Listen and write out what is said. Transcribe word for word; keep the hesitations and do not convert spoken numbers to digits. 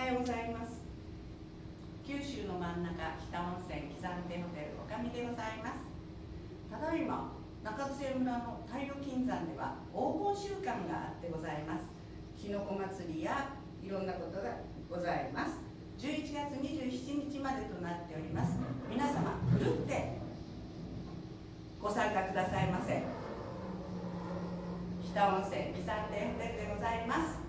ようございます。九州の真ん中、北温泉喜山亭ホテルおかみでございます。ただいま中津江村の太陽金山では黄金週間があってございます。きのこ祭りやいろんなことがございます。じゅういちがつにじゅうしちにちまでとなっております。皆様ふるってご参加くださいませ。北温泉喜山亭ホテルでございます。